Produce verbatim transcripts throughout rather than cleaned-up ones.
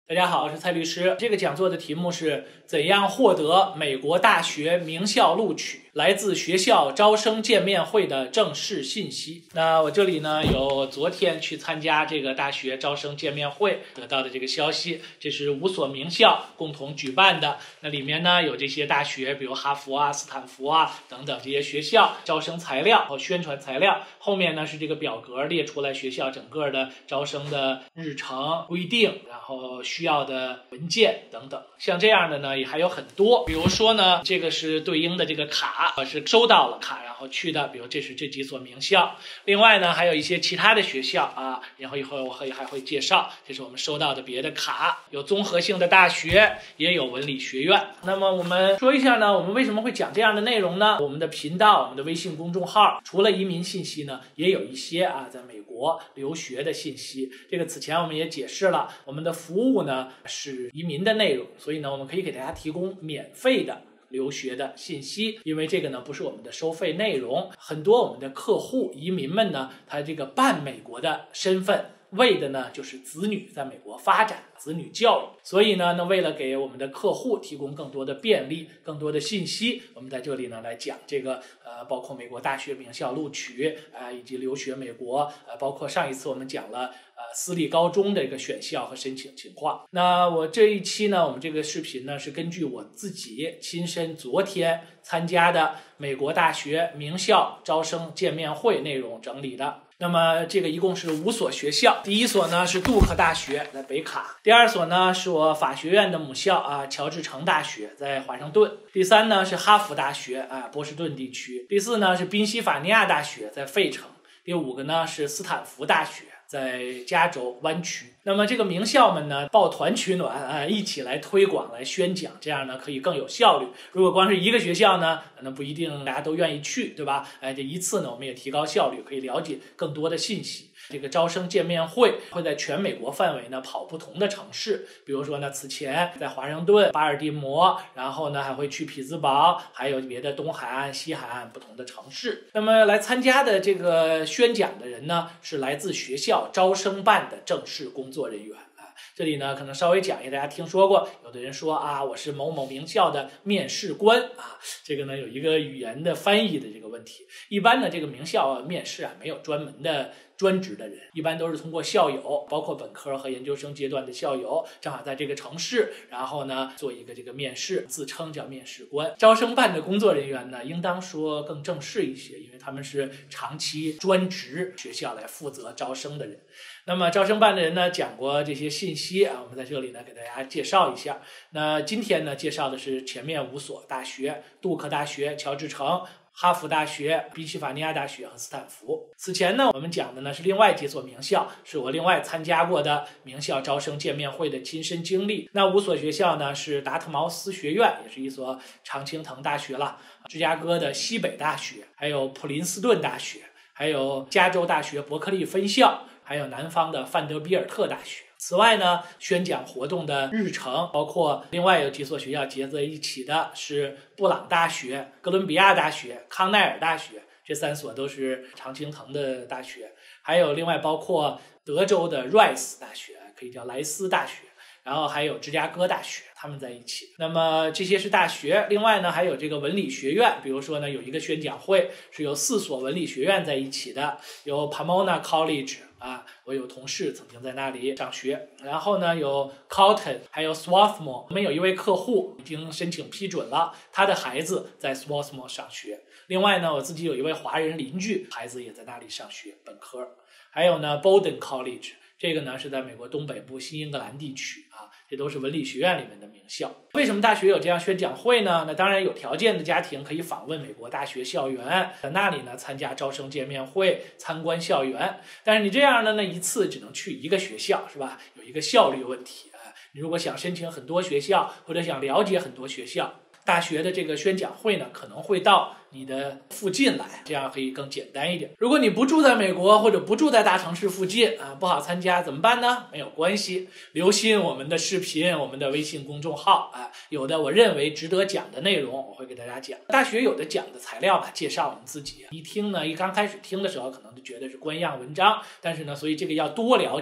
大家好，我是蔡律师。这个讲座的题目是怎样获得美国大学名校录取，来自学校招生见面会的正式信息。那我这里呢有昨天去参加这个大学招生见面会得到的这个消息，这是五所名校共同举办的。那里面呢有这些大学，比如哈佛啊、斯坦福啊等等这些学校招生材料和宣传材料。后面呢是这个表格列出来学校整个的招生的日程规定，然后需要的文件等等。像这样的呢也还有很多，比如说呢这个是对应的这个卡，我是收到了卡然后去的，比如这是这几所名校。另外呢还有一些其他的学校啊，然后一会儿我会还会介绍，这是我们收到的别的卡，有综合性的大学，也有文理学院。那么我们说一下呢，我们为什么会讲这样的内容呢？我们的频道，我们的微信公众号，除了移民信息呢，也有一些啊在美国留学的信息。这个此前我们也解释了，我们的服务呢是移民的内容，所以呢我们可以给大家提供免费的留学的信息，因为这个呢不是我们的收费内容。很多我们的客户移民们呢，他这个办美国的身份为的呢就是子女在美国发展，子女教育。所以呢那为了给我们的客户提供更多的便利，更多的信息，我们在这里呢来讲这个呃包括美国大学名校录取啊、呃、以及留学美国，呃包括上一次我们讲了呃私立高中的一个选校和申请情况。那我这一期呢我们这个视频呢是根据我自己亲身昨天参加的美国大学名校招生见面会内容整理的。那么这个一共是五所学校，第一所呢是杜克大学在北卡，第二所呢是我法学院的母校啊乔治城大学在华盛顿，第三呢是哈佛大学啊波士顿地区，第四呢是宾夕法尼亚大学在费城，第五个呢是斯坦福大学在加州湾区。那么这个名校们呢抱团取暖啊，一起来推广来宣讲，这样呢可以更有效率。如果光是一个学校呢，那不一定大家都愿意去，对吧？哎，这一次呢我们也提高效率，可以了解更多的信息。这个招生见面会会在全美国范围呢跑不同的城市，比如说呢此前在华盛顿、巴尔的摩，然后呢还会去匹兹堡，还有别的东海岸、西海岸不同的城市。那么来参加的这个宣讲的人呢是来自学校招生办的正式工作人员。这里呢可能稍微讲一下，大家听说过有的人说啊我是某某名校的面试官啊，这个呢有一个语言的翻译的这个问题。一般呢这个名校啊面试啊没有专门的专职的人，一般都是通过校友，包括本科和研究生阶段的校友，正好在这个城市，然后呢做一个这个面试，自称叫面试官。招生办的工作人员呢应当说更正式一些，因为他们是长期专职学校来负责招生的人。那么招生办的人呢讲过这些信息啊，我们在这里呢给大家介绍一下。那今天呢介绍的是前面五所大学，杜克大学、乔治城、哈佛大学、宾夕法尼亚大学和斯坦福。此前呢我们讲的呢是另外几所名校，是我另外参加过的名校招生见面会的亲身经历。那五所学校呢是达特茅斯学院，也是一所常青藤大学了，芝加哥的西北大学，还有普林斯顿大学，还有加州大学伯克利分校，还有南方的范德比尔特大学。此外呢宣讲活动的日程包括另外有几所学校结在一起的是布朗大学、哥伦比亚大学、康奈尔大学，这三所都是常青藤的大学。还有另外包括德州的 Rice 大学，可以叫莱斯大学，然后还有芝加哥大学，他们在一起。那么这些是大学，另外呢还有这个文理学院，比如说呢有一个宣讲会是由四所文理学院在一起的，有 Pomona College啊，我有同事曾经在那里上学，然后呢有 Calton， 还有 Swarthmore。 我们有一位客户已经申请批准了，他的孩子在 Swarthmore 上学。另外呢我自己有一位华人邻居，孩子也在那里上学本科。还有呢 Bowdoin College， 这个呢是在美国东北部新英格兰地区啊，这都是文理学院里面的名校。为什么大学有这样宣讲会呢？那当然有条件的家庭可以访问美国大学校园，在那里呢参加招生见面会，参观校园。但是你这样的呢一次只能去一个学校，是吧？有一个效率问题啊。你如果想申请很多学校，或者想了解很多学校，大学的这个宣讲会呢可能会到你的附近来，这样可以更简单一点。如果你不住在美国或者不住在大城市附近啊，不好参加怎么办呢？没有关系，留心我们的视频，我们的微信公众号啊，有的我认为值得讲的内容我会给大家讲。大学有的讲的材料吧，介绍我们自己，一听呢一刚开始听的时候可能就觉得是官样文章，但是呢所以这个要多了解啊，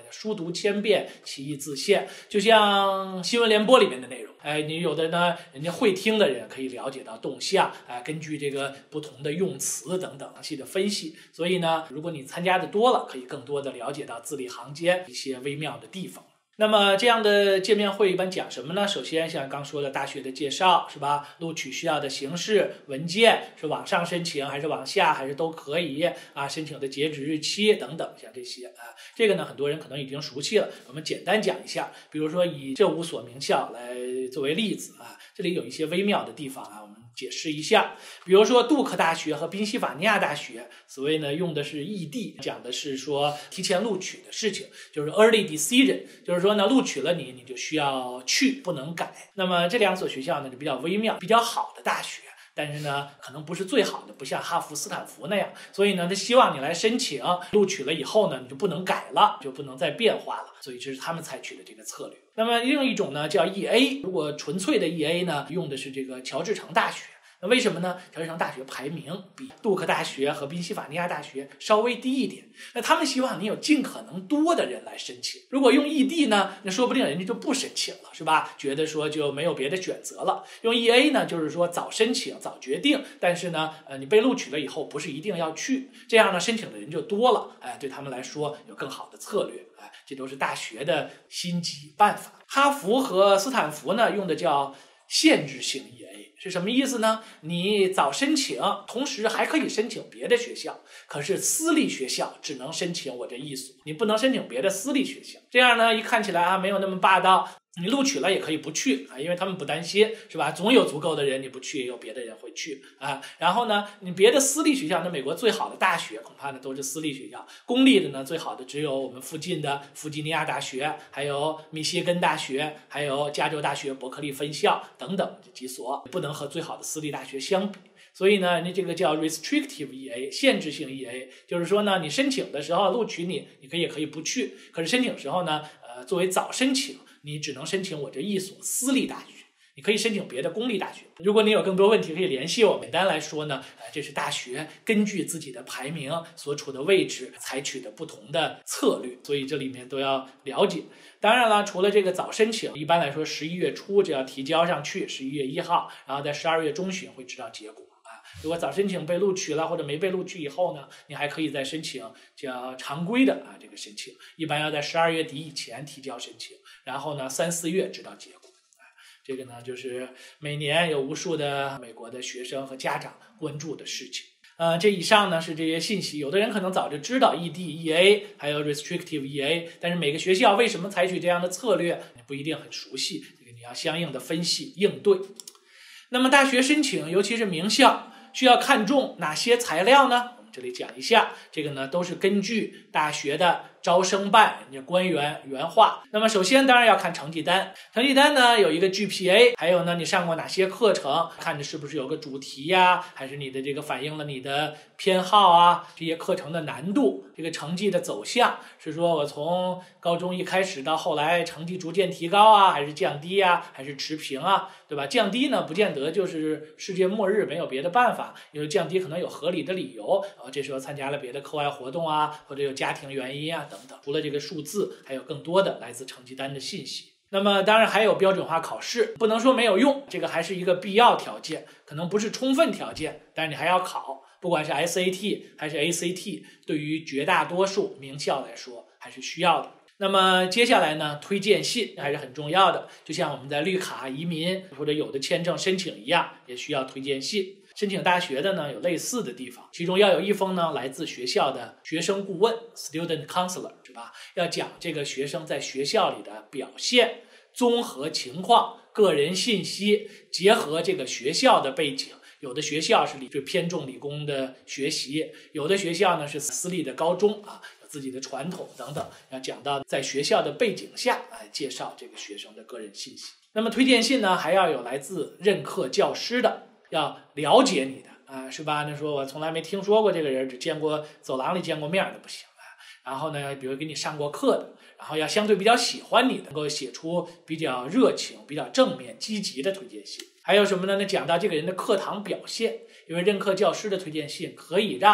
书读千遍，其义自现。就像新闻联播里面的内容，哎，你有的呢，人家会听的人可以了解到动向，哎，根据这个不同的用词等等详细的分析。所以呢，如果你参加的多了，可以更多的了解到字里行间一些微妙的地方。那么这样的见面会一般讲什么呢？首先像刚说的大学的介绍是吧？录取需要的形式、文件是往上申请还是往下还是都可以啊？申请的截止日期等等，像这些啊，这个呢很多人可能已经熟悉了。我们简单讲一下，比如说以这五所名校来作为例子啊，这里有一些微妙的地方啊，我们解释一下。比如说杜克大学和宾夕法尼亚大学，所谓呢用的是异地，讲的是说提前录取的事情，就是 early decision， 就是说呢录取了你，你就需要去，不能改。那么这两所学校呢就比较微妙，比较好的大学，但是呢可能不是最好的，不像哈佛、斯坦福那样，所以呢他希望你来申请，录取了以后呢你就不能改了，就不能再变化了，所以这是他们采取的这个策略。那么另一种呢叫 E A， 如果纯粹的 E A 呢用的是这个乔治城大学。那为什么呢？乔治城大学排名比杜克大学和宾夕法尼亚大学稍微低一点，那他们希望你有尽可能多的人来申请。如果用异地呢，那说不定人家就不申请了，是吧？觉得说就没有别的选择了。用 E A 呢，就是说早申请早决定，但是呢，呃，你被录取了以后不是一定要去，这样呢申请的人就多了，哎，对他们来说有更好的策略，哎，这都是大学的心机办法。哈佛和斯坦福呢用的叫限制性 E A。是什么意思呢？你早申请，同时还可以申请别的学校，可是私立学校只能申请我这一所，你不能申请别的私立学校。这样呢，一看起来啊没有那么霸道，你录取了也可以不去啊，因为他们不担心，是吧？总有足够的人，你不去也有别的人会去啊。然后呢，你别的私立学校，那美国最好的大学恐怕呢都是私立学校，公立的呢最好的只有我们附近的弗吉尼亚大学，还有密歇根大学，还有加州大学伯克利分校等等这几所，不能和最好的私立大学相比。所以呢，你这个叫 restrictive E A， 限制性 E A， 就是说呢，你申请的时候录取你，你可以也可以不去，可是申请的时候呢，呃，作为早申请，你只能申请我这一所私立大学，你可以申请别的公立大学。如果你有更多问题可以联系我。简单来说呢，呃，这是大学根据自己的排名所处的位置采取的不同的策略，所以这里面都要了解。当然了，除了这个早申请，一般来说十一月初就要提交上去，十一月一号，然后在十二月中旬会知道结果。如果早申请被录取了或者没被录取以后呢，你还可以再申请叫常规的啊这个申请，一般要在十二月底以前提交申请，然后呢三四月知道结果。这个呢就是每年有无数的美国的学生和家长关注的事情。呃，这以上呢是这些信息，有的人可能早就知道 E D、E A 还有 restrictive E A， 但是每个学校为什么采取这样的策略，你不一定很熟悉，这个你要相应的分析应对。那么大学申请，尤其是名校，需要看重哪些材料呢？我们这里讲一下，这个呢都是根据大学的招生办人家官员原话。那么首先当然要看成绩单，成绩单呢有一个 G P A， 还有呢你上过哪些课程，看着是不是有个主题呀，还是你的这个反映了你的偏好啊，这些课程的难度，这个成绩的走向，是说我从高中一开始到后来成绩逐渐提高啊，还是降低啊，还是持平啊，对吧？降低呢不见得就是世界末日没有别的办法，因为降低可能有合理的理由，呃，这时候参加了别的课外活动啊，或者有家庭原因啊等等。除了这个数字，还有更多的来自成绩单的信息。那么当然还有标准化考试，不能说没有用，这个还是一个必要条件，可能不是充分条件，但是你还要考，不管是 S A T 还是 A C T， 对于绝大多数名校来说还是需要的。那么接下来呢，推荐信还是很重要的，就像我们在绿卡、移民或者有的签证申请一样，也需要推荐信。申请大学的呢有类似的地方，其中要有一封呢来自学校的学生顾问 student counselor， 是吧？要讲这个学生在学校里的表现，综合情况、个人信息，结合这个学校的背景。有的学校是理就偏重理工的学习，有的学校呢是私立的高中啊，有自己的传统等等，要讲到在学校的背景下来介绍这个学生的个人信息。那么推荐信呢还要有来自任课教师的，要了解你的啊，是吧？那说我从来没听说过这个人，只见过走廊里见过面的不行啊。然后呢，比如给你上过课的，然后要相对比较喜欢你的，能够写出比较热情、比较正面、积极的推荐信。还有什么呢？那讲到这个人的课堂表现，因为任课教师的推荐信可以让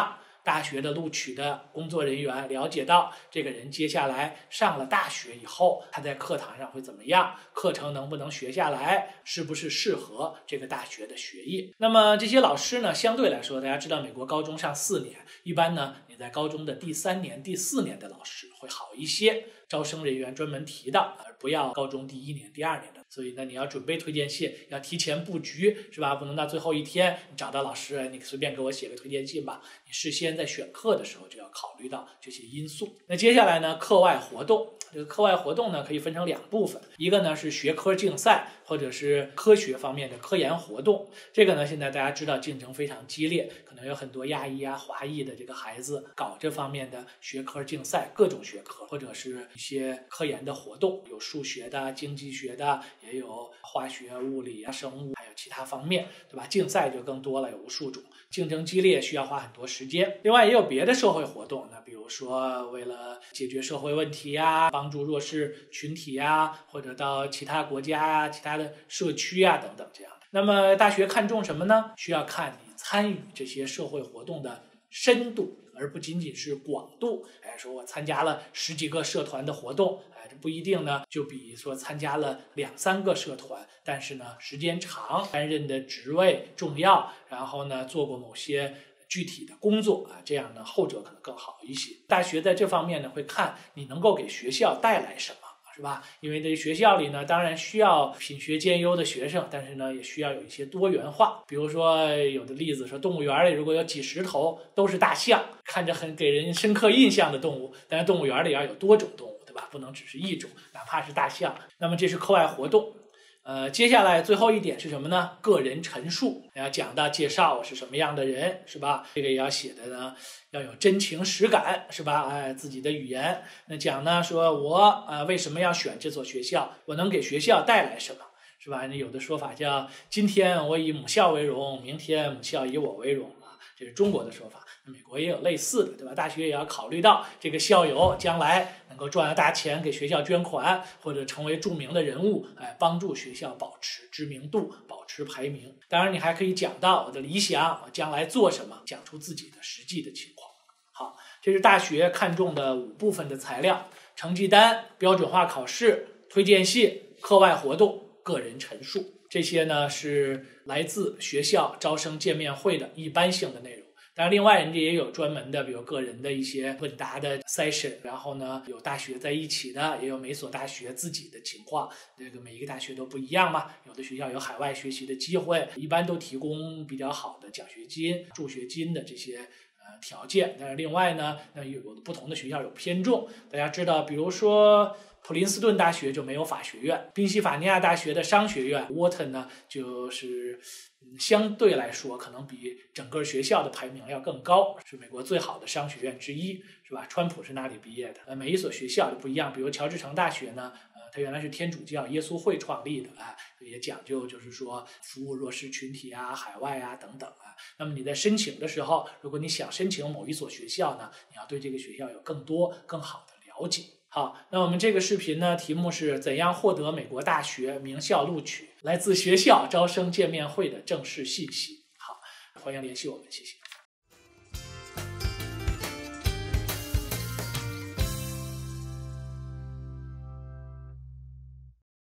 大学的录取的工作人员了解到这个人接下来上了大学以后，他在课堂上会怎么样，课程能不能学下来，是不是适合这个大学的学业。那么这些老师呢，相对来说，大家知道美国高中上四年，一般呢你在高中的第三年、第四年的老师会好一些，招生人员专门提到，而不要高中第一年、第二年的。所以呢，你要准备推荐信，要提前布局，是吧？不能到最后一天你找到老师，你随便给我写个推荐信吧。你事先在选课的时候就要考虑到这些因素。那接下来呢，课外活动。这个课外活动呢，可以分成两部分，一个呢是学科竞赛或者是科学方面的科研活动。这个呢，现在大家知道竞争非常激烈，可能有很多亚裔啊、华裔的这个孩子搞这方面的学科竞赛，各种学科或者是一些科研的活动，有数学的、经济学的，也有化学、物理啊、生物，还有其他方面，对吧？竞赛就更多了，有无数种，竞争激烈，需要花很多时间。另外也有别的社会活动，那比如说为了解决社会问题啊，帮助弱势群体啊，或者到其他国家啊、其他的社区啊等等这样的。那么大学看重什么呢？需要看你参与这些社会活动的深度，而不仅仅是广度。哎，说我参加了十几个社团的活动，哎，这不一定呢，就比说参加了两三个社团，但是呢，时间长，担任的职位重要，然后呢，做过某些具体的工作啊，这样呢，后者可能更好一些。大学在这方面呢，会看你能够给学校带来什么。是吧？因为这学校里呢，当然需要品学兼优的学生，但是呢，也需要有一些多元化。比如说，有的例子说，动物园里如果有几十头都是大象，看着很给人深刻印象的动物，但是动物园里要有多种动物，对吧？不能只是一种，哪怕是大象。那么这是课外活动。呃，接下来最后一点是什么呢？个人陈述，要讲到介绍我是什么样的人，是吧？这个也要写的呢，要有真情实感，是吧？哎，自己的语言。那讲呢，说我啊、呃、为什么要选这所学校？我能给学校带来什么？是吧？有的说法叫今天我以母校为荣，明天母校以我为荣啊，这是中国的说法。美国也有类似的，对吧？大学也要考虑到这个校友将来能够赚了大钱，给学校捐款，或者成为著名的人物，哎，帮助学校保持知名度，保持排名。当然，你还可以讲到我的理想，我将来做什么，讲出自己的实际的情况。好，这是大学看重的五部分的材料：成绩单、标准化考试、推荐信、课外活动、个人陈述。这些呢是来自学校招生见面会的一般性的内容。当然，另外人家也有专门的，比如个人的一些问答的 session， 然后呢，有大学在一起的，也有每所大学自己的情况。这个每一个大学都不一样嘛，有的学校有海外学习的机会，一般都提供比较好的奖学金、助学金的这些呃条件。但是另外呢，那有不同的学校有偏重。大家知道，比如说普林斯顿大学就没有法学院，宾夕法尼亚大学的商学院 Wharton 呢，就是相对来说可能比整个学校的排名要更高，是美国最好的商学院之一，是吧？川普是那里毕业的。呃，每一所学校就不一样，比如乔治城大学呢，呃，它原来是天主教耶稣会创立的啊，也讲究就是说服务弱势群体啊、海外啊等等啊。那么你在申请的时候，如果你想申请某一所学校呢，你要对这个学校有更多更好的了解。好，那我们这个视频呢，题目是怎样获得美国大学名校录取，来自学校招生见面会的正式信息。好，欢迎联系我们，谢谢。